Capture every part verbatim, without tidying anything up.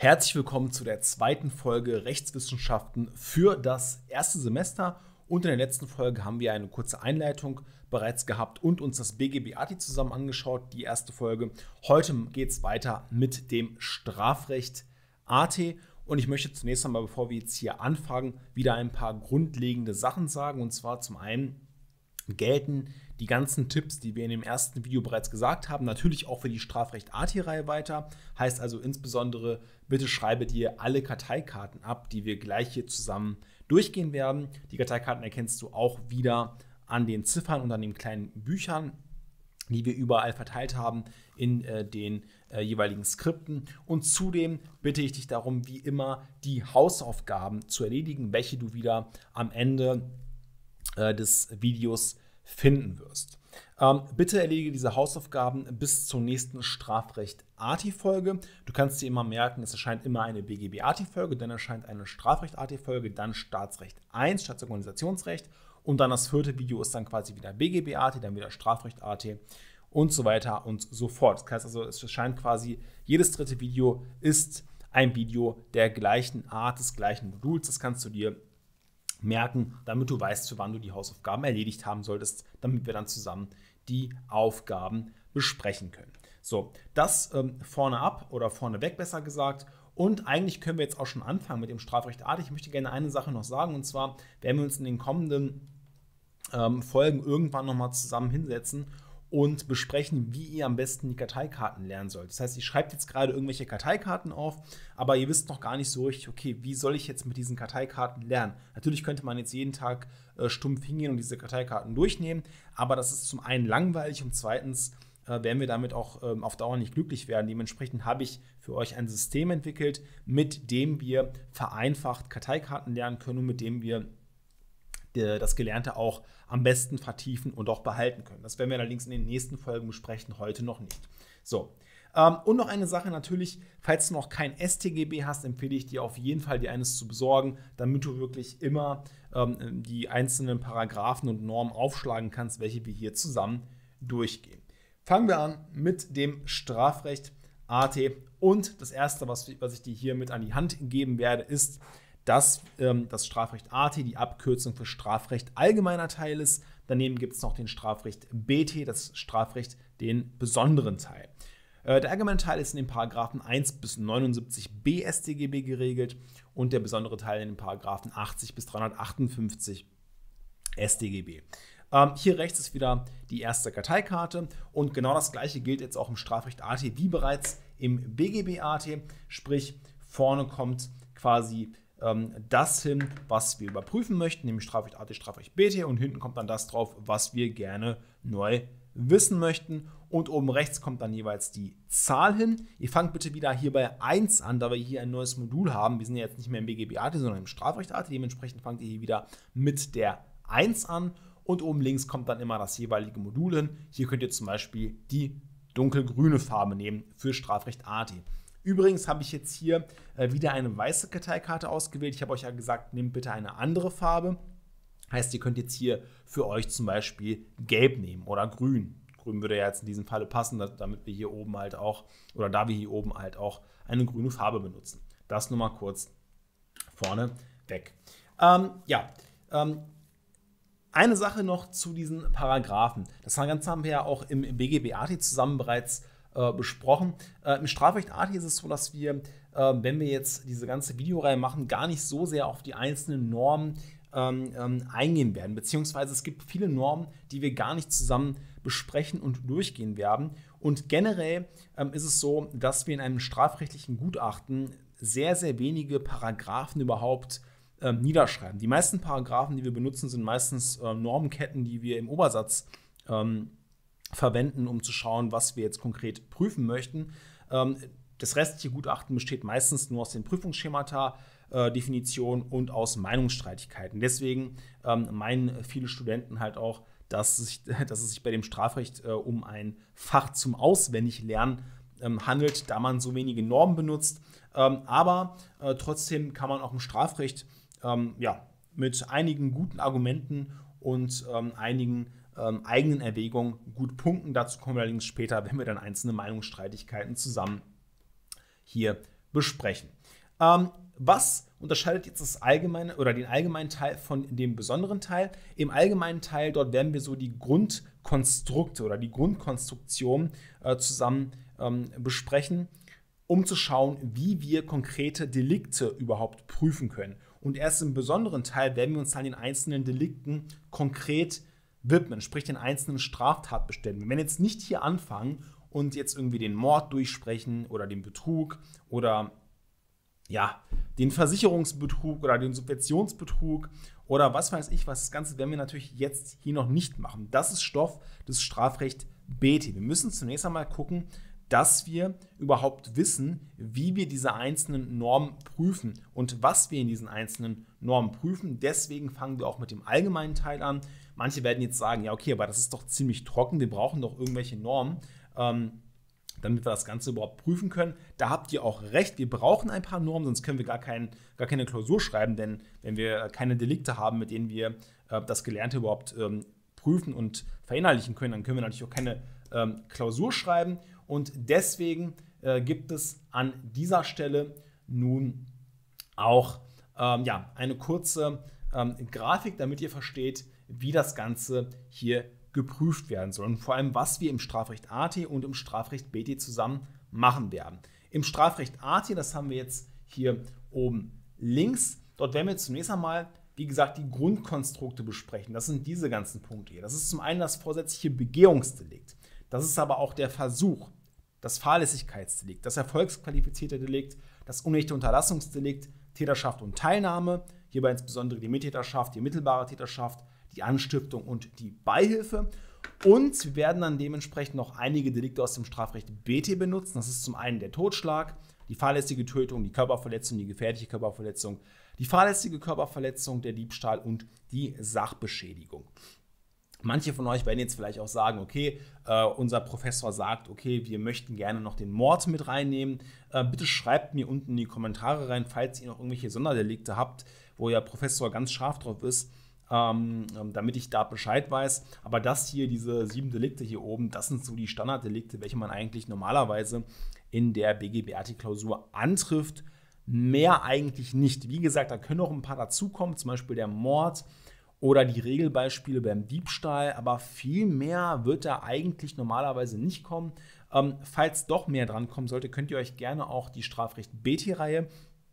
Herzlich willkommen zu der zweiten Folge Rechtswissenschaften für das erste Semester. Und in der letzten Folge haben wir eine kurze Einleitung bereits gehabt und uns das B G B A T I zusammen angeschaut, die erste Folge. Heute geht es weiter mit dem Strafrecht A T. Und ich möchte zunächst einmal, bevor wir jetzt hier anfangen, wieder ein paar grundlegende Sachen sagen. Und zwar zum einen gelten die ganzen Tipps, die wir in dem ersten Video bereits gesagt haben, natürlich auch für die Strafrecht A T-Reihe weiter. Heißt also insbesondere, bitte schreibe dir alle Karteikarten ab, die wir gleich hier zusammen durchgehen werden. Die Karteikarten erkennst du auch wieder an den Ziffern und an den kleinen Büchern, die wir überall verteilt haben in äh, den äh, jeweiligen Skripten. Und zudem bitte ich dich darum, wie immer die Hausaufgaben zu erledigen, welche du wieder am Ende äh, des Videos finden wirst. Ähm, bitte erledige diese Hausaufgaben bis zur nächsten Strafrecht A T-Folge. Du kannst dir immer merken, es erscheint immer eine B G B A T-Folge, dann erscheint eine Strafrecht A T-Folge, dann Staatsrecht eins, Staatsorganisationsrecht und dann das vierte Video ist dann quasi wieder B G B A T, dann wieder Strafrecht A T und so weiter und so fort. Das heißt also, es erscheint quasi, jedes dritte Video ist ein Video der gleichen Art, des gleichen Moduls. Das kannst du dir merken, damit du weißt, für wann du die Hausaufgaben erledigt haben solltest, damit wir dann zusammen die Aufgaben besprechen können. So, das ähm, vorne ab oder vorneweg besser gesagt. Und eigentlich können wir jetzt auch schon anfangen mit dem Strafrecht A T. Ich möchte gerne eine Sache noch sagen, und zwar werden wir uns in den kommenden ähm, Folgen irgendwann nochmal zusammen hinsetzen und besprechen, wie ihr am besten die Karteikarten lernen sollt. Das heißt, ihr schreibt jetzt gerade irgendwelche Karteikarten auf, aber ihr wisst noch gar nicht so richtig, okay, wie soll ich jetzt mit diesen Karteikarten lernen? Natürlich könnte man jetzt jeden Tag äh, stumpf hingehen und diese Karteikarten durchnehmen, aber das ist zum einen langweilig und zweitens äh, werden wir damit auch ähm, auf Dauer nicht glücklich werden. Dementsprechend habe ich für euch ein System entwickelt, mit dem wir vereinfacht Karteikarten lernen können und mit dem wir das Gelernte auch am besten vertiefen und auch behalten können. Das werden wir allerdings in den nächsten Folgen besprechen, heute noch nicht. So, ähm, und noch eine Sache natürlich, falls du noch kein S T G B hast, empfehle ich dir auf jeden Fall, dir eines zu besorgen, damit du wirklich immer ähm, die einzelnen Paragraphen und Normen aufschlagen kannst, welche wir hier zusammen durchgehen. Fangen wir an mit dem Strafrecht A T und das erste, was, was ich dir hier mit an die Hand geben werde, ist, dass ähm, das Strafrecht A T die Abkürzung für Strafrecht allgemeiner Teil ist. Daneben gibt es noch den Strafrecht B T, das Strafrecht den besonderen Teil. Äh, der allgemeine Teil ist in den Paragraphen eins bis neunundsiebzig b S t G B geregelt und der besondere Teil in den Paragraphen achtzig bis dreihundertachtundfünfzig S t G B. Ähm, hier rechts ist wieder die erste Karteikarte und genau das gleiche gilt jetzt auch im Strafrecht A T wie bereits im B G B A T, sprich vorne kommt quasi das hin, was wir überprüfen möchten, nämlich Strafrecht A T, Strafrecht B T und hinten kommt dann das drauf, was wir gerne neu wissen möchten und oben rechts kommt dann jeweils die Zahl hin. Ihr fangt bitte wieder hier bei eins an, da wir hier ein neues Modul haben. Wir sind ja jetzt nicht mehr im B G B A T, sondern im Strafrecht A T, dementsprechend fangt ihr hier wieder mit der eins an und oben links kommt dann immer das jeweilige Modul hin. Hier könnt ihr zum Beispiel die dunkelgrüne Farbe nehmen für Strafrecht A T. Übrigens habe ich jetzt hier äh, wieder eine weiße Karteikarte ausgewählt. Ich habe euch ja gesagt, nehmt bitte eine andere Farbe. Heißt, ihr könnt jetzt hier für euch zum Beispiel gelb nehmen oder grün. Grün würde ja jetzt in diesem Falle passen, damit wir hier oben halt auch, oder da wir hier oben halt auch eine grüne Farbe benutzen. Das nur mal kurz vorne weg. Ähm, ja, ähm, eine Sache noch zu diesen Paragraphen. Das Ganze haben wir ja auch im B G B A T zusammen bereits besprochen. Äh, Im Strafrecht A T ist es so, dass wir, äh, wenn wir jetzt diese ganze Videoreihe machen, gar nicht so sehr auf die einzelnen Normen ähm, ähm, eingehen werden. Beziehungsweise es gibt viele Normen, die wir gar nicht zusammen besprechen und durchgehen werden. Und generell ähm, ist es so, dass wir in einem strafrechtlichen Gutachten sehr, sehr wenige Paragraphen überhaupt ähm, niederschreiben. Die meisten Paragraphen, die wir benutzen, sind meistens äh, Normenketten, die wir im Obersatz ähm, verwenden, um zu schauen, was wir jetzt konkret prüfen möchten. Ähm, das restliche Gutachten besteht meistens nur aus den Prüfungsschemata, äh, Definitionen und aus Meinungsstreitigkeiten. Deswegen ähm, meinen viele Studenten halt auch, dass es sich, dass es sich bei dem Strafrecht äh, um ein Fach zum Auswendiglernen ähm, handelt, da man so wenige Normen benutzt. Ähm, aber äh, trotzdem kann man auch im Strafrecht ähm, ja, mit einigen guten Argumenten und ähm, einigen ähm, eigenen Erwägungen gut punkten. Dazu kommen wir allerdings später, wenn wir dann einzelne Meinungsstreitigkeiten zusammen hier besprechen. Ähm, was unterscheidet jetzt das allgemeine oder den allgemeinen Teil von dem besonderen Teil? Im allgemeinen Teil, dort werden wir so die Grundkonstrukte oder die Grundkonstruktion äh, zusammen ähm, besprechen, um zu schauen, wie wir konkrete Delikte überhaupt prüfen können. Und erst im besonderen Teil werden wir uns dann den einzelnen Delikten konkret widmen, sprich den einzelnen Straftatbeständen. Wir werden jetzt nicht hier anfangen und jetzt irgendwie den Mord durchsprechen oder den Betrug oder ja, den Versicherungsbetrug oder den Subventionsbetrug oder was weiß ich was. Das Ganze werden wir natürlich jetzt hier noch nicht machen. Das ist Stoff des Strafrecht B T. Wir müssen zunächst einmal gucken, dass wir überhaupt wissen, wie wir diese einzelnen Normen prüfen und was wir in diesen einzelnen Normen prüfen. Deswegen fangen wir auch mit dem allgemeinen Teil an. Manche werden jetzt sagen, ja okay, aber das ist doch ziemlich trocken, wir brauchen doch irgendwelche Normen, ähm, damit wir das Ganze überhaupt prüfen können. Da habt ihr auch recht, wir brauchen ein paar Normen, sonst können wir gar, kein, gar keine Klausur schreiben, denn wenn wir keine Delikte haben, mit denen wir äh, das Gelernte überhaupt ähm, prüfen und verinnerlichen können, dann können wir natürlich auch keine ähm, Klausur schreiben. Und deswegen äh, gibt es an dieser Stelle nun auch ähm, ja, eine kurze ähm, Grafik, damit ihr versteht, wie das Ganze hier geprüft werden soll und vor allem, was wir im Strafrecht A T und im Strafrecht B T zusammen machen werden. Im Strafrecht A T, das haben wir jetzt hier oben links, dort werden wir zunächst einmal, wie gesagt, die Grundkonstrukte besprechen. Das sind diese ganzen Punkte hier. Das ist zum einen das vorsätzliche Begehungsdelikt. Das ist aber auch der Versuch, das Fahrlässigkeitsdelikt, das erfolgsqualifizierte Delikt, das unechte Unterlassungsdelikt, Täterschaft und Teilnahme, hierbei insbesondere die Mittäterschaft, die mittelbare Täterschaft, die Anstiftung und die Beihilfe. Und wir werden dann dementsprechend noch einige Delikte aus dem Strafrecht B T benutzen. Das ist zum einen der Totschlag, die fahrlässige Tötung, die Körperverletzung, die gefährliche Körperverletzung, die fahrlässige Körperverletzung, der Diebstahl und die Sachbeschädigung. Manche von euch werden jetzt vielleicht auch sagen, okay, äh, unser Professor sagt, okay, wir möchten gerne noch den Mord mit reinnehmen. Äh, bitte schreibt mir unten in die Kommentare rein, falls ihr noch irgendwelche Sonderdelikte habt, wo der Professor ganz scharf drauf ist, ähm, damit ich da Bescheid weiß. Aber das hier, diese sieben Delikte hier oben, das sind so die Standarddelikte, welche man eigentlich normalerweise in der B G B A T-Klausur antrifft. Mehr eigentlich nicht. Wie gesagt, da können noch ein paar dazukommen, zum Beispiel der Mord oder die Regelbeispiele beim Diebstahl, aber viel mehr wird da eigentlich normalerweise nicht kommen. Ähm, falls doch mehr dran kommen sollte, könnt ihr euch gerne auch die Strafrecht B T-Reihe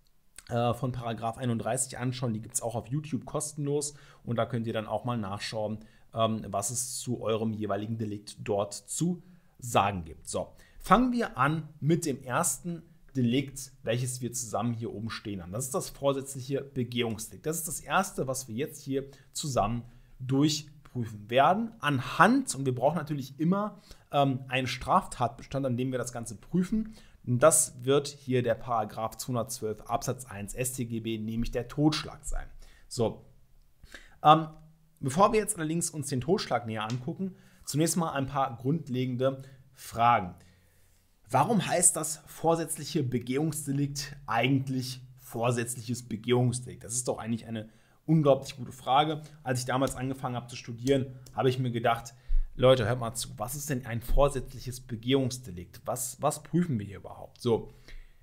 äh, von Paragraph einunddreißig anschauen. Die gibt es auch auf YouTube kostenlos und da könnt ihr dann auch mal nachschauen, ähm, was es zu eurem jeweiligen Delikt dort zu sagen gibt. So, fangen wir an mit dem ersten Delikt, welches wir zusammen hier oben stehen haben. Das ist das vorsätzliche Begehungsdelikt. Das ist das erste, was wir jetzt hier zusammen durchprüfen werden. Anhand, und wir brauchen natürlich immer ähm, einen Straftatbestand, an dem wir das Ganze prüfen. Und das wird hier der Paragraph zweihundertzwölf Absatz eins S t G B, nämlich der Totschlag sein. So, ähm, bevor wir jetzt allerdings uns den Totschlag näher angucken, zunächst mal ein paar grundlegende Fragen. Warum heißt das vorsätzliche Begehungsdelikt eigentlich vorsätzliches Begehungsdelikt? Das ist doch eigentlich eine unglaublich gute Frage. Als ich damals angefangen habe zu studieren, habe ich mir gedacht, Leute, hört mal zu, was ist denn ein vorsätzliches Begehungsdelikt? Was, was prüfen wir hier überhaupt? So,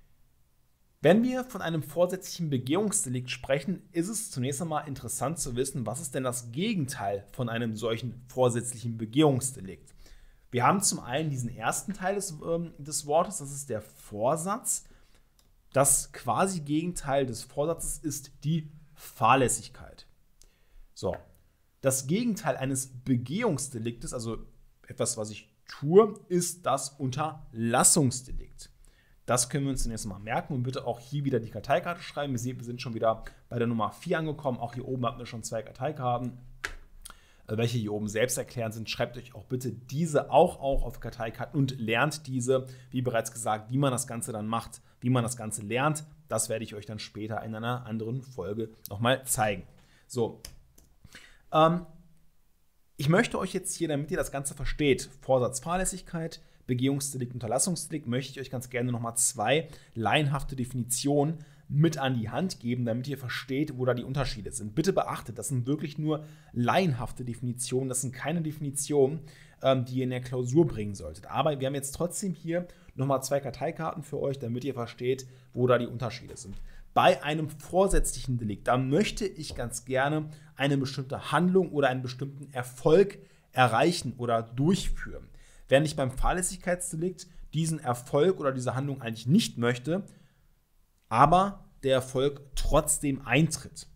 wenn wir von einem vorsätzlichen Begehungsdelikt sprechen, ist es zunächst einmal interessant zu wissen, was ist denn das Gegenteil von einem solchen vorsätzlichen Begehungsdelikt? Wir haben zum einen diesen ersten Teil des, ähm, des Wortes, das ist der Vorsatz. Das quasi Gegenteil des Vorsatzes ist die Fahrlässigkeit. So, das Gegenteil eines Begehungsdeliktes, also etwas, was ich tue, ist das Unterlassungsdelikt. Das können wir uns zunächst mal merken und bitte auch hier wieder die Karteikarte schreiben. Ihr seht, wir sind schon wieder bei der Nummer vier angekommen. Auch hier oben hatten wir schon zwei Karteikarten, welche hier oben selbsterklärend sind. Schreibt euch auch bitte diese auch, auch auf Karteikarten und lernt diese, wie bereits gesagt, wie man das Ganze dann macht, wie man das Ganze lernt. Das werde ich euch dann später in einer anderen Folge nochmal zeigen. So, ähm, ich möchte euch jetzt hier, damit ihr das Ganze versteht, Vorsatz, Fahrlässigkeit, Begehungsdelikt, Unterlassungsdelikt, möchte ich euch ganz gerne nochmal zwei laienhafte Definitionen mit an die Hand geben, damit ihr versteht, wo da die Unterschiede sind. Bitte beachtet, das sind wirklich nur laienhafte Definitionen, das sind keine Definitionen, ähm, die ihr in der Klausur bringen solltet. Aber wir haben jetzt trotzdem hier nochmal zwei Karteikarten für euch, damit ihr versteht, wo da die Unterschiede sind. Bei einem vorsätzlichen Delikt, da möchte ich ganz gerne eine bestimmte Handlung oder einen bestimmten Erfolg erreichen oder durchführen. Während ich beim Fahrlässigkeitsdelikt diesen Erfolg oder diese Handlung eigentlich nicht möchte, aber der Erfolg trotzdem eintritt.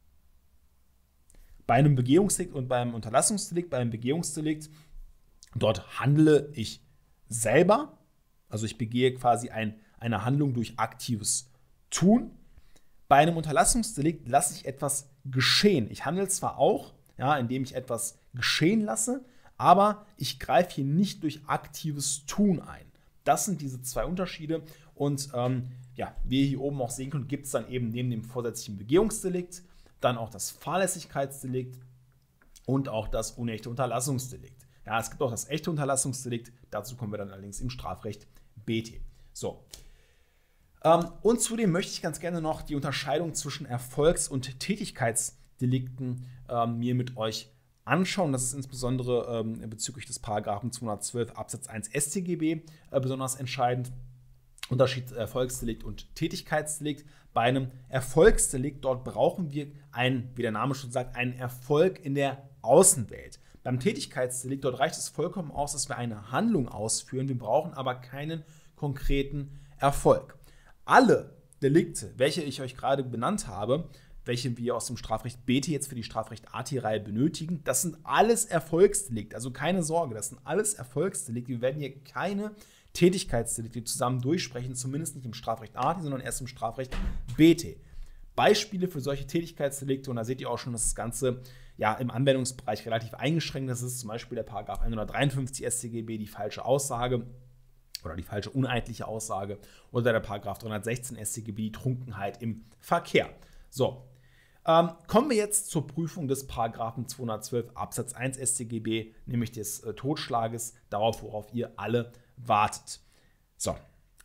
Bei einem Begehungsdelikt und beim Unterlassungsdelikt, beim Begehungsdelikt, dort handle ich selber, also ich begehe quasi ein, eine Handlung durch aktives Tun. Bei einem Unterlassungsdelikt lasse ich etwas geschehen. Ich handle zwar auch, ja, indem ich etwas geschehen lasse, aber ich greife hier nicht durch aktives Tun ein. Das sind diese zwei Unterschiede und ähm, ja, wie ihr hier oben auch sehen könnt, gibt es dann eben neben dem vorsätzlichen Begehungsdelikt dann auch das Fahrlässigkeitsdelikt und auch das unechte Unterlassungsdelikt. Ja, es gibt auch das echte Unterlassungsdelikt, dazu kommen wir dann allerdings im Strafrecht B T. So. Ähm, und zudem möchte ich ganz gerne noch die Unterscheidung zwischen Erfolgs- und Tätigkeitsdelikten ähm, mir mit euch anschauen. Das ist insbesondere ähm, bezüglich des Paragraphen zweihundertzwölf Absatz eins S t G B äh, besonders entscheidend. Unterschied Erfolgsdelikt und Tätigkeitsdelikt. Bei einem Erfolgsdelikt, dort brauchen wir einen, wie der Name schon sagt, einen Erfolg in der Außenwelt. Beim Tätigkeitsdelikt, dort reicht es vollkommen aus, dass wir eine Handlung ausführen. Wir brauchen aber keinen konkreten Erfolg. Alle Delikte, welche ich euch gerade benannt habe, welche wir aus dem Strafrecht B T jetzt für die Strafrecht A T-Reihe benötigen, das sind alles Erfolgsdelikte. Also keine Sorge, das sind alles Erfolgsdelikte. Wir werden hier keine Tätigkeitsdelikte zusammen durchsprechen, zumindest nicht im Strafrecht A T, sondern erst im Strafrecht B T. Beispiele für solche Tätigkeitsdelikte, und da seht ihr auch schon, dass das Ganze ja im Anwendungsbereich relativ eingeschränkt ist. Das ist zum Beispiel der Paragraph hundertdreiundfünfzig S t G B, die falsche Aussage oder die falsche uneidliche Aussage, oder der Paragraph dreihundertsechzehn S t G B, die Trunkenheit im Verkehr. So, ähm, kommen wir jetzt zur Prüfung des Paragraphen zweihundertzwölf Absatz eins S t G B, nämlich des äh, Totschlages, darauf, worauf ihr alle wartet. So.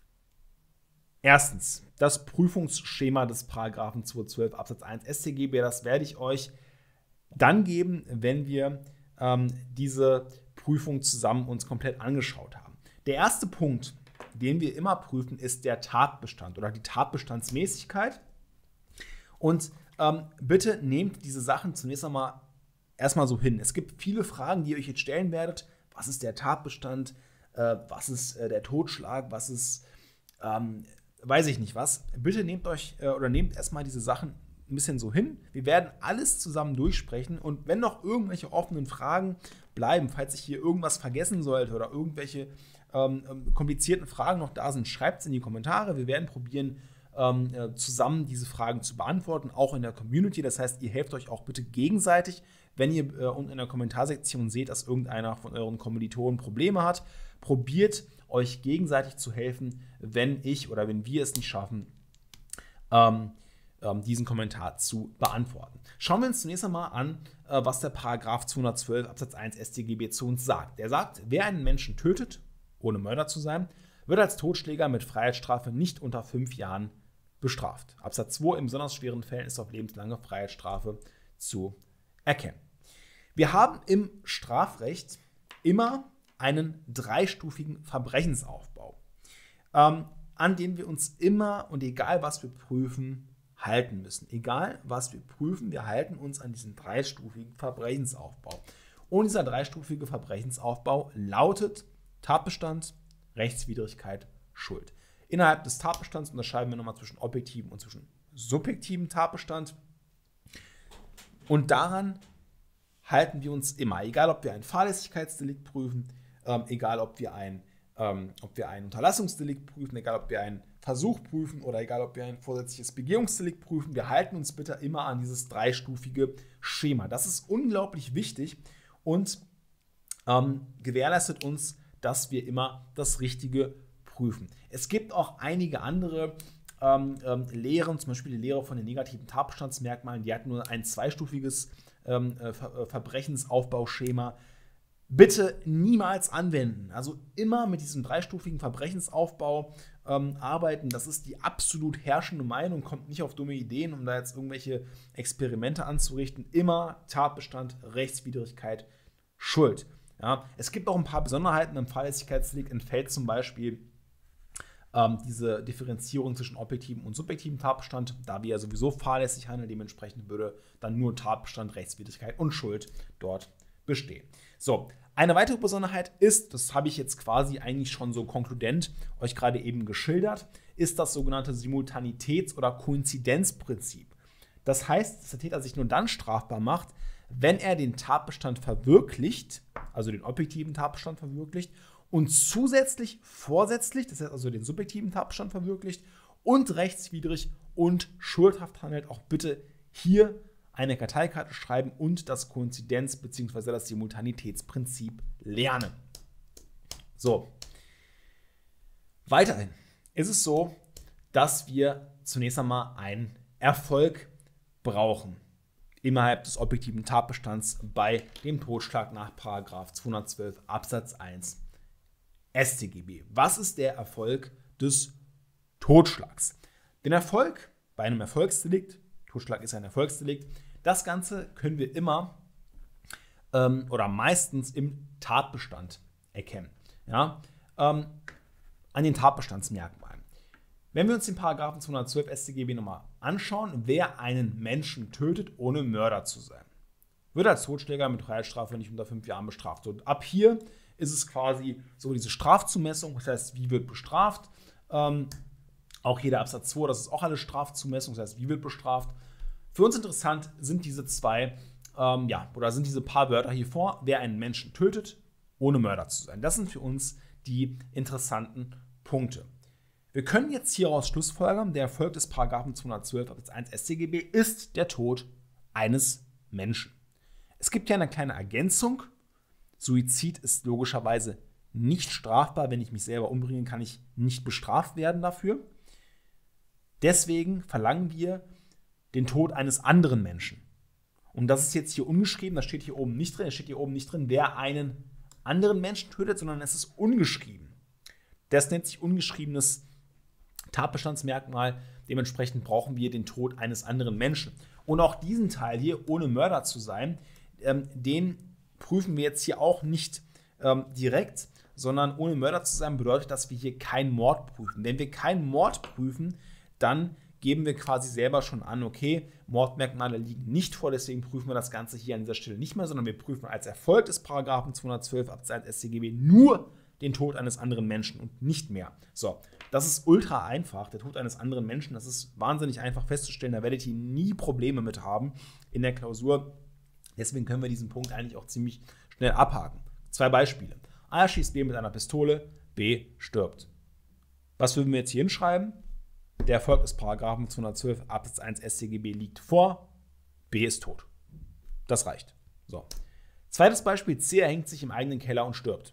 Erstens, das Prüfungsschema des Paragraphen zweihundertzwölf Absatz eins S t G B, das werde ich euch dann geben, wenn wir ähm, diese Prüfung zusammen uns komplett angeschaut haben. Der erste Punkt, den wir immer prüfen, ist der Tatbestand oder die Tatbestandsmäßigkeit. Und ähm, bitte nehmt diese Sachen zunächst einmal erstmal so hin. Es gibt viele Fragen, die ihr euch jetzt stellen werdet. Was ist der Tatbestand? Äh, was ist äh, der Totschlag? Was ist, ähm, weiß ich nicht was. Bitte nehmt euch äh, oder nehmt erstmal diese Sachen ein bisschen so hin. Wir werden alles zusammen durchsprechen. Und wenn noch irgendwelche offenen Fragen bleiben, falls ich hier irgendwas vergessen sollte oder irgendwelche ähm, komplizierten Fragen noch da sind, schreibt es in die Kommentare. Wir werden probieren, ähm, äh, zusammen diese Fragen zu beantworten, auch in der Community. Das heißt, ihr helft euch auch bitte gegenseitig. Wenn ihr äh, unten in der Kommentarsektion seht, dass irgendeiner von euren Kommilitonen Probleme hat, probiert euch gegenseitig zu helfen, wenn ich oder wenn wir es nicht schaffen, ähm, ähm, diesen Kommentar zu beantworten. Schauen wir uns zunächst einmal an, äh, was der Paragraph zweihundertzwölf Absatz eins S t G B zu uns sagt. Der sagt, wer einen Menschen tötet, ohne Mörder zu sein, wird als Totschläger mit Freiheitsstrafe nicht unter fünf Jahren bestraft. Absatz zwei, in besonders schweren Fällen ist auf lebenslange Freiheitsstrafe zu erkennen. Wir haben im Strafrecht immer einen dreistufigen Verbrechensaufbau, ähm, an dem wir uns immer und egal was wir prüfen, halten müssen. Egal was wir prüfen, wir halten uns an diesen dreistufigen Verbrechensaufbau. Und dieser dreistufige Verbrechensaufbau lautet Tatbestand, Rechtswidrigkeit, Schuld. Innerhalb des Tatbestands unterscheiden wir nochmal zwischen objektivem und zwischen subjektivem Tatbestand. Und daran halten wir uns immer, egal ob wir ein Fahrlässigkeitsdelikt prüfen, ähm, egal ob wir ein, ähm, ob wir ein Unterlassungsdelikt prüfen, egal ob wir einen Versuch prüfen oder egal ob wir ein vorsätzliches Begehungsdelikt prüfen, wir halten uns bitte immer an dieses dreistufige Schema. Das ist unglaublich wichtig und ähm, gewährleistet uns, dass wir immer das Richtige prüfen. Es gibt auch einige andere ähm, ähm, Lehren, zum Beispiel die Lehre von den negativen Tatbestandsmerkmalen, die hat nur ein zweistufiges ähm, äh, Ver- Verbrechensaufbauschema. Bitte niemals anwenden. Also immer mit diesem dreistufigen Verbrechensaufbau ähm, arbeiten. Das ist die absolut herrschende Meinung. Kommt nicht auf dumme Ideen, um da jetzt irgendwelche Experimente anzurichten. Immer Tatbestand, Rechtswidrigkeit, Schuld. Ja, es gibt auch ein paar Besonderheiten. Im Fahrlässigkeitsdelikt entfällt zum Beispiel ähm, diese Differenzierung zwischen objektivem und subjektivem Tatbestand, da wir ja sowieso fahrlässig handeln, dementsprechend würde dann nur Tatbestand, Rechtswidrigkeit und Schuld dort bestehen. So, eine weitere Besonderheit ist, das habe ich jetzt quasi eigentlich schon so konkludent euch gerade eben geschildert, ist das sogenannte Simultanitäts- oder Koinzidenzprinzip. Das heißt, dass der Täter sich nur dann strafbar macht, wenn er den Tatbestand verwirklicht, also den objektiven Tatbestand verwirklicht und zusätzlich vorsätzlich, das heißt also den subjektiven Tatbestand verwirklicht und rechtswidrig und schuldhaft handelt. Auch bitte hier eine Karteikarte schreiben und das Koinzidenz- bzw. das Simultanitätsprinzip lernen. So, weiterhin ist es so, dass wir zunächst einmal einen Erfolg brauchen innerhalb des objektiven Tatbestands bei dem Totschlag nach Paragraph zweihundertzwölf Absatz eins S t G B. Was ist der Erfolg des Totschlags? Den Erfolg bei einem Erfolgsdelikt, Totschlag ist ein Erfolgsdelikt, das Ganze können wir immer ähm, oder meistens im Tatbestand erkennen. Ja? Ähm, an den Tatbestandsmerkmalen. Wenn wir uns den Paragraphen zweihundertzwölf S t G B nochmal anschauen, wer einen Menschen tötet, ohne Mörder zu sein, wird als Totschläger mit Freiheitsstrafe nicht unter fünf Jahren bestraft. Und ab hier ist es quasi so diese Strafzumessung, das heißt, wie wird bestraft. Ähm, auch jeder Absatz zwei, das ist auch eine Strafzumessung, das heißt, wie wird bestraft. Für uns interessant sind diese zwei, ähm, ja, oder sind diese paar Wörter hier vor, wer einen Menschen tötet, ohne Mörder zu sein. Das sind für uns die interessanten Punkte. Wir können jetzt hieraus schlussfolgern, der Erfolg des Paragraphen zweihundertzwölf Absatz eins S t G B ist der Tod eines Menschen. Es gibt ja eine kleine Ergänzung. Suizid ist logischerweise nicht strafbar. Wenn ich mich selber umbringe, kann ich nicht bestraft werden dafür. Deswegen verlangen wir den Tod eines anderen Menschen. Und das ist jetzt hier ungeschrieben, das steht hier oben nicht drin. Es steht hier oben nicht drin, wer einen anderen Menschen tötet, sondern es ist ungeschrieben. Das nennt sich ungeschriebenes Tatbestandsmerkmal. Dementsprechend brauchen wir den Tod eines anderen Menschen. Und auch diesen Teil hier, ohne Mörder zu sein, ähm, den prüfen wir jetzt hier auch nicht ähm, direkt, sondern ohne Mörder zu sein bedeutet, dass wir hier keinen Mord prüfen. Wenn wir keinen Mord prüfen, dann geben wir quasi selber schon an, okay, Mordmerkmale liegen nicht vor, deswegen prüfen wir das Ganze hier an dieser Stelle nicht mehr, sondern wir prüfen als Erfolg des Paragraphen zweihundertzwölf Absatz eins S t G B nur den Tod eines anderen Menschen und nicht mehr. So, das ist ultra einfach, der Tod eines anderen Menschen, das ist wahnsinnig einfach festzustellen, da werdet ihr nie Probleme mit haben in der Klausur. Deswegen können wir diesen Punkt eigentlich auch ziemlich schnell abhaken. Zwei Beispiele. A schießt B mit einer Pistole, B stirbt. Was würden wir jetzt hier hinschreiben? Der Erfolg des Paragraphen zweihundertzwölf Absatz eins S t G B liegt vor, B ist tot. Das reicht. So. Zweites Beispiel, C erhängt sich im eigenen Keller und stirbt.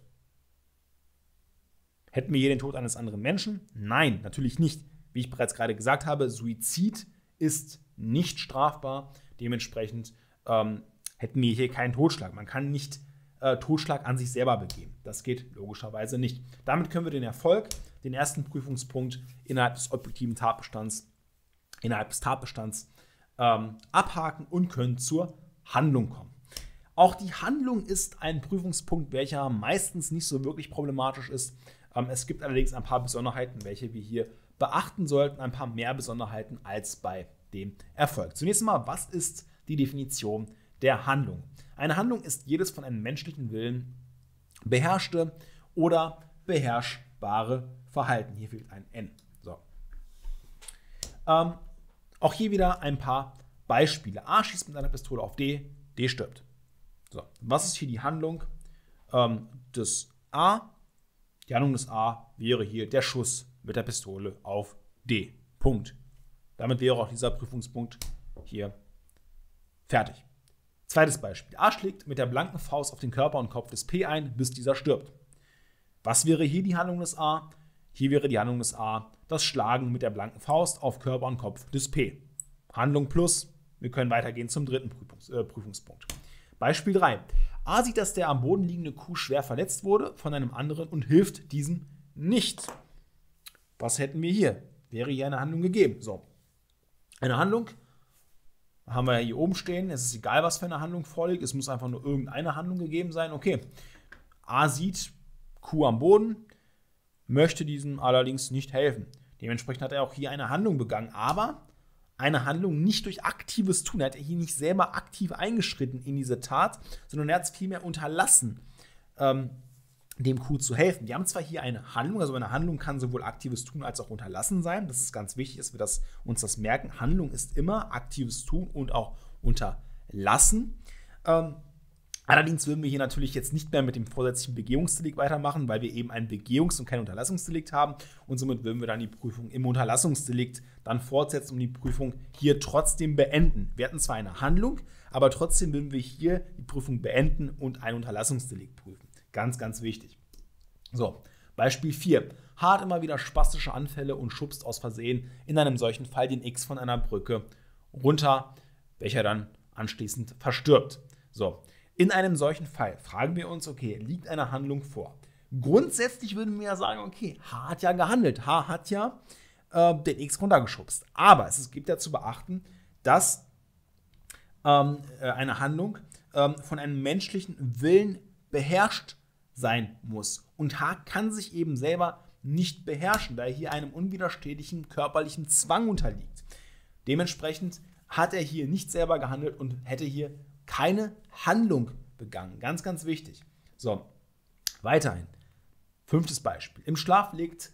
Hätten wir hier den Tod eines anderen Menschen? Nein, natürlich nicht. Wie ich bereits gerade gesagt habe, Suizid ist nicht strafbar. Dementsprechend ähm, hätten wir hier keinen Totschlag. Man kann nicht äh, Totschlag an sich selber begehen. Das geht logischerweise nicht. Damit können wir den Erfolg, den ersten Prüfungspunkt innerhalb des objektiven Tatbestands, innerhalb des Tatbestands ähm, abhaken und können zur Handlung kommen. Auch die Handlung ist ein Prüfungspunkt, welcher meistens nicht so wirklich problematisch ist. Ähm, es gibt allerdings ein paar Besonderheiten, welche wir hier beachten sollten, ein paar mehr Besonderheiten als bei dem Erfolg. Zunächst einmal, was ist die Definition der Handlung? Eine Handlung ist jedes von einem menschlichen Willen beherrschte oder beherrschbare Verhalten. Hier fehlt ein N. So. Ähm, auch hier wieder ein paar Beispiele. A schießt mit einer Pistole auf D, D stirbt. So. Was ist hier die Handlung ähm, des A? Die Handlung des A wäre hier der Schuss mit der Pistole auf D. Punkt. Damit wäre auch dieser Prüfungspunkt hier fertig. Zweites Beispiel. A schlägt mit der blanken Faust auf den Körper und Kopf des P ein, bis dieser stirbt. Was wäre hier die Handlung des A? Hier wäre die Handlung des A das Schlagen mit der blanken Faust auf Körper und Kopf des P. Handlung plus. Wir können weitergehen zum dritten Prüfungs äh, Prüfungspunkt. Beispiel drei. A sieht, dass der am Boden liegende Kuh schwer verletzt wurde von einem anderen und hilft diesem nicht. Was hätten wir hier? Wäre hier eine Handlung gegeben. So. Eine Handlung haben wir hier oben stehen. Es ist egal, was für eine Handlung vorliegt. Es muss einfach nur irgendeine Handlung gegeben sein. Okay. A sieht Kuh am Boden. möchte diesem allerdings nicht helfen. Dementsprechend hat er auch hier eine Handlung begangen, aber eine Handlung nicht durch aktives Tun. Er hat hier nicht selber aktiv eingeschritten in diese Tat, sondern er hat es vielmehr unterlassen, ähm, dem Kuh zu helfen. Wir haben zwar hier eine Handlung, also eine Handlung kann sowohl aktives Tun als auch unterlassen sein. Das ist ganz wichtig, dass wir das, uns das merken. Handlung ist immer aktives Tun und auch unterlassen. Ähm, Allerdings würden wir hier natürlich jetzt nicht mehr mit dem vorsätzlichen Begehungsdelikt weitermachen, weil wir eben ein Begehungs- und kein Unterlassungsdelikt haben. Und somit würden wir dann die Prüfung im Unterlassungsdelikt dann fortsetzen und die Prüfung hier trotzdem beenden. Wir hatten zwar eine Handlung, aber trotzdem würden wir hier die Prüfung beenden und ein Unterlassungsdelikt prüfen. Ganz, ganz wichtig. So, Beispiel vier. H hat immer wieder spastische Anfälle und schubst aus Versehen in einem solchen Fall den X von einer Brücke runter, welcher dann anschließend verstirbt. So. In einem solchen Fall fragen wir uns, okay, liegt eine Handlung vor? Grundsätzlich würden wir ja sagen, okay, H hat ja gehandelt, H hat ja äh, den X runtergeschubst. Aber es gibt ja zu beachten, dass ähm, eine Handlung ähm, von einem menschlichen Willen beherrscht sein muss. Und H kann sich eben selber nicht beherrschen, da er hier einem unwiderstehlichen körperlichen Zwang unterliegt. Dementsprechend hat er hier nicht selber gehandelt und hätte hier keine Handlung begangen. Ganz, ganz wichtig. So, weiterhin. Fünftes Beispiel. Im Schlaf liegt,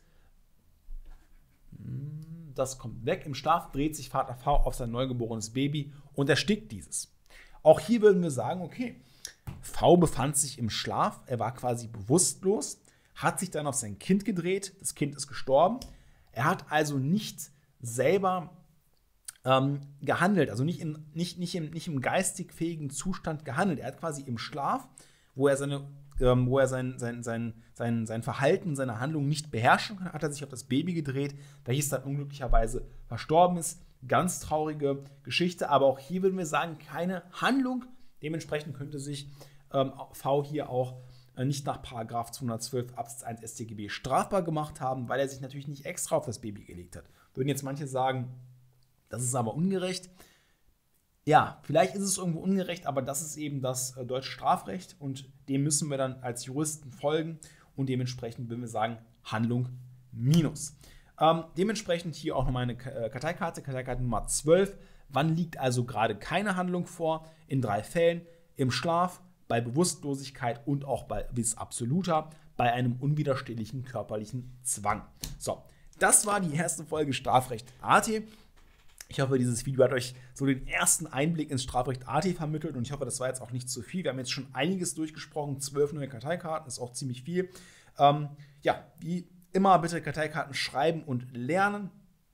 das kommt weg, im Schlaf dreht sich Vater V auf sein neugeborenes Baby und erstickt dieses. Auch hier würden wir sagen, okay, V befand sich im Schlaf, er war quasi bewusstlos, hat sich dann auf sein Kind gedreht, das Kind ist gestorben. Er hat also nicht selber Ähm, gehandelt, also nicht, in, nicht, nicht, im, nicht im geistig fähigen Zustand gehandelt. Er hat quasi im Schlaf, wo er, seine, ähm, wo er sein, sein, sein, sein, sein Verhalten, seine Handlung nicht beherrschen kann, hat er sich auf das Baby gedreht, welches dann unglücklicherweise verstorben ist. Ganz traurige Geschichte, aber auch hier würden wir sagen, keine Handlung. Dementsprechend könnte sich ähm, V hier auch äh, nicht nach Paragraph zweihundertzwölf Absatz eins S t G B strafbar gemacht haben, weil er sich natürlich nicht extra auf das Baby gelegt hat. Würden jetzt manche sagen, das ist aber ungerecht. Ja, vielleicht ist es irgendwo ungerecht, aber das ist eben das äh, deutsche Strafrecht und dem müssen wir dann als Juristen folgen und dementsprechend würden wir sagen, Handlung minus. Ähm, dementsprechend hier auch nochmal eine K- äh, Karteikarte, Karteikarte Nummer zwölf. Wann liegt also gerade keine Handlung vor? In drei Fällen: im Schlaf, bei Bewusstlosigkeit und auch bei bis absoluter, bei einem unwiderstehlichen körperlichen Zwang. So, das war die erste Folge Strafrecht A T. Ich hoffe, dieses Video hat euch so den ersten Einblick ins Strafrecht A T vermittelt und ich hoffe, das war jetzt auch nicht zu viel. Wir haben jetzt schon einiges durchgesprochen, zwölf neue Karteikarten, ist auch ziemlich viel. Ähm, ja, wie immer bitte Karteikarten schreiben und lernen.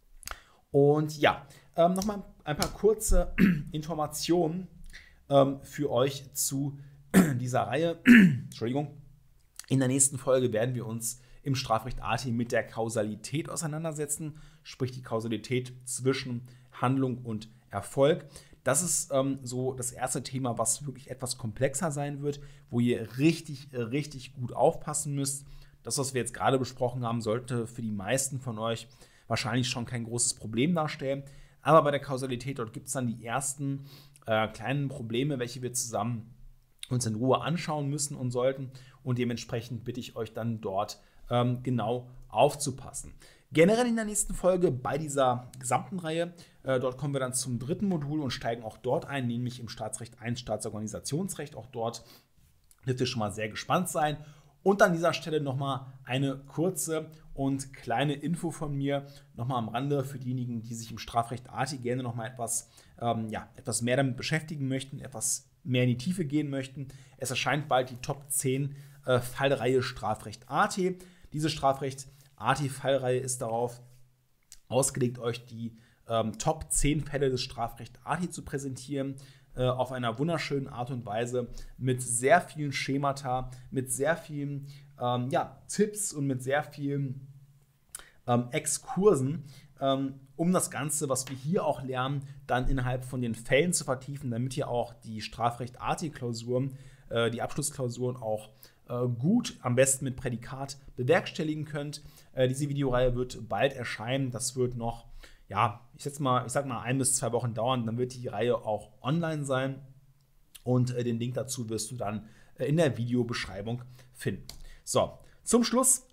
Und ja, ähm, nochmal ein paar kurze Informationen ähm, für euch zu dieser Reihe. Entschuldigung. In der nächsten Folge werden wir uns im Strafrecht A T mit der Kausalität auseinandersetzen, sprich die Kausalität zwischen Handlung und Erfolg. Das ist ähm, so das erste Thema, was wirklich etwas komplexer sein wird, wo ihr richtig, richtig gut aufpassen müsst. Das, was wir jetzt gerade besprochen haben, sollte für die meisten von euch wahrscheinlich schon kein großes Problem darstellen. Aber bei der Kausalität, dort gibt es dann die ersten äh, kleinen Probleme, welche wir zusammen uns in Ruhe anschauen müssen und sollten. Und dementsprechend bitte ich euch dann dort ähm, genau aufzupassen. Generell in der nächsten Folge bei dieser gesamten Reihe, äh, dort kommen wir dann zum dritten Modul und steigen auch dort ein, nämlich im Staatsrecht eins, Staatsorganisationsrecht. Auch dort dürft ihr schon mal sehr gespannt sein. Und an dieser Stelle nochmal eine kurze und kleine Info von mir, nochmal am Rande für diejenigen, die sich im Strafrecht A T gerne nochmal etwas, ähm, ja, etwas mehr damit beschäftigen möchten, etwas mehr in die Tiefe gehen möchten. Es erscheint bald die Top zehn äh, Fallreihe Strafrecht A T. Diese Strafrecht A T-Fallreihe ist darauf ausgelegt, euch die ähm, Top zehn Fälle des Strafrecht A T zu präsentieren, äh, auf einer wunderschönen Art und Weise, mit sehr vielen Schemata, mit sehr vielen ähm, ja, Tipps und mit sehr vielen ähm, Exkursen, ähm, um das Ganze, was wir hier auch lernen, dann innerhalb von den Fällen zu vertiefen, damit ihr auch die Strafrecht A T-Klausuren, äh, die Abschlussklausuren auch gut, am besten mit Prädikat bewerkstelligen könnt. Äh, diese Videoreihe wird bald erscheinen. Das wird noch, ja, ich setz mal, ich sag mal ein bis zwei Wochen dauern. Dann wird die Reihe auch online sein. Und äh, den Link dazu wirst du dann äh, in der Videobeschreibung finden. So, zum Schluss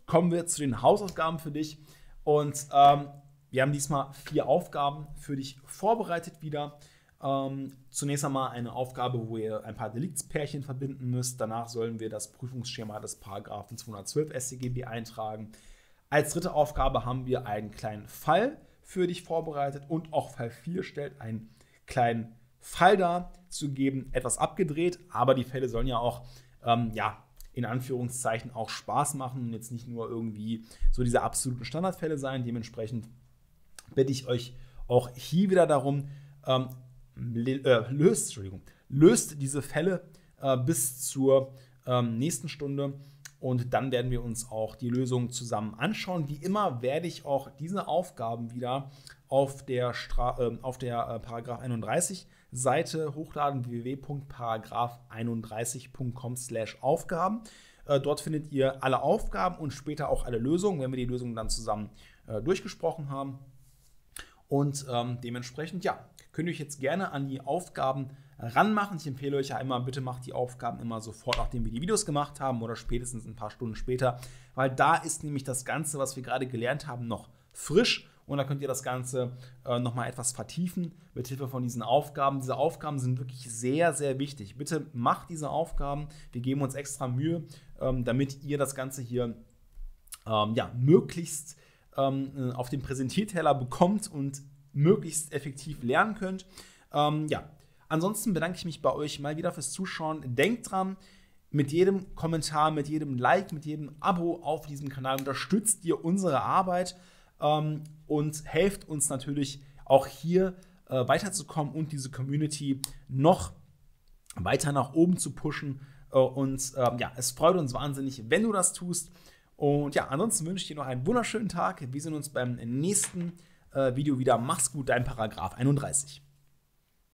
kommen wir zu den Hausaufgaben für dich. Und ähm, wir haben diesmal vier Aufgaben für dich vorbereitet wieder. Ähm, zunächst einmal eine Aufgabe, wo ihr ein paar Deliktspärchen verbinden müsst. Danach sollen wir das Prüfungsschema des Paragraphen zweihundertzwölf S t G B eintragen. Als dritte Aufgabe haben wir einen kleinen Fall für dich vorbereitet und auch Fall vier stellt einen kleinen Fall dar, zu geben, etwas abgedreht, aber die Fälle sollen ja auch, ähm, ja, in Anführungszeichen auch Spaß machen und jetzt nicht nur irgendwie so diese absoluten Standardfälle sein. Dementsprechend bitte ich euch auch hier wieder darum, ähm, äh, löst, Entschuldigung, löst diese Fälle äh, bis zur ähm, nächsten Stunde und dann werden wir uns auch die Lösungen zusammen anschauen. Wie immer werde ich auch diese Aufgaben wieder auf der, Stra äh, auf der äh, Paragraph einunddreißig Seite hochladen, w w w punkt paragraph einunddreißig punkt com slash Aufgaben. Äh, dort findet ihr alle Aufgaben und später auch alle Lösungen, wenn wir die Lösungen dann zusammen äh, durchgesprochen haben. Und ähm, dementsprechend, ja, könnt ihr euch jetzt gerne an die Aufgaben ranmachen. Ich empfehle euch ja immer, bitte macht die Aufgaben immer sofort, nachdem wir die Videos gemacht haben oder spätestens ein paar Stunden später, weil da ist nämlich das Ganze, was wir gerade gelernt haben, noch frisch und da könnt ihr das Ganze äh, nochmal etwas vertiefen mit Hilfe von diesen Aufgaben. Diese Aufgaben sind wirklich sehr, sehr wichtig. Bitte macht diese Aufgaben. Wir geben uns extra Mühe, ähm, damit ihr das Ganze hier ähm, ja, möglichst ähm, auf dem Präsentierteller bekommt und möglichst effektiv lernen könnt. Ähm, ja, ansonsten bedanke ich mich bei euch mal wieder fürs Zuschauen. Denkt dran, mit jedem Kommentar, mit jedem Like, mit jedem Abo auf diesem Kanal unterstützt ihr unsere Arbeit ähm, und helft uns natürlich auch hier äh, weiterzukommen und diese Community noch weiter nach oben zu pushen. Äh, und äh, ja, es freut uns wahnsinnig, wenn du das tust. Und ja, ansonsten wünsche ich dir noch einen wunderschönen Tag. Wir sehen uns beim nächsten äh, Video wieder. Mach's gut, dein Paragraph einunddreißig.